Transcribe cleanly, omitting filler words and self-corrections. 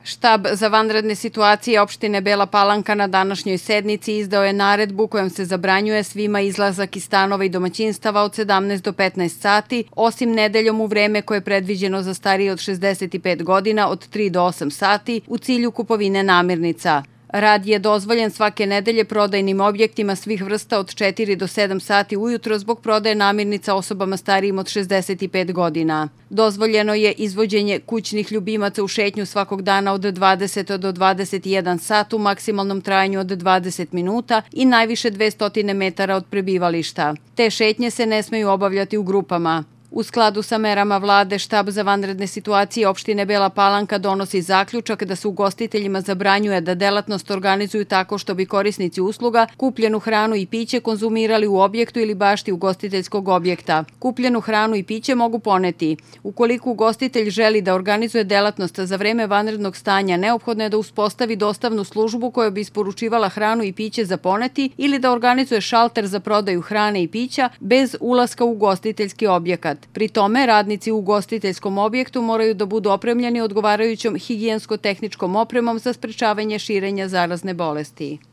Štab za vanredne situacije opštine Bela Palanka na današnjoj sednici izdao je naredbu kojom se zabranjuje svima izlazak iz stanova i domaćinstava od 17 do 15 sati, osim nedeljom u vreme koje je predviđeno za starije od 65 godina od 3 do 8 sati u cilju kupovine namirnica. Rad je dozvoljen svake nedelje prodajnim objektima svih vrsta od 4 do 7 sati ujutro zbog prodaje namirnica osobama starijim od 65 godina. Dozvoljeno je izvođenje kućnih ljubimaca u šetnju svakog dana od 20 do 21 sat u maksimalnom trajanju od 20 minuta i najviše 200 metara od prebivališta. Te šetnje se ne smeju obavljati u grupama. U skladu sa merama vlade, Štab za vanredne situacije opštine Bela Palanka donosi zaključak da se ugostiteljima zabranjuje da delatnost organizuju tako što bi korisnici usluga kupljenu hranu i piće konzumirali u objektu ili bašti ugostiteljskog objekta. Kupljenu hranu i piće mogu poneti. Ukoliko ugostitelj želi da organizuje delatnost za vreme vanrednog stanja, neophodno je da uspostavi dostavnu službu koja bi isporučivala hranu i piće za poneti ili da organizuje šalter za prodaju hrane i pića bez ulaska u ugostiteljski objekat. Pri tome, radnici u ugostiteljskom objektu moraju da budu opremljeni odgovarajućom higijensko-tehničkom opremom za sprečavanje širenja zarazne bolesti.